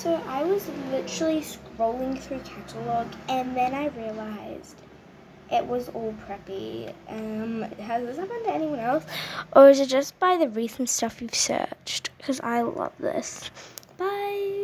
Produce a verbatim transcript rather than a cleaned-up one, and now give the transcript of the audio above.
So I was literally scrolling through catalog and then I realized it was all Preppy. Um, has this happened to anyone else? Or is it just by the recent stuff you've searched? Because I love this. Bye.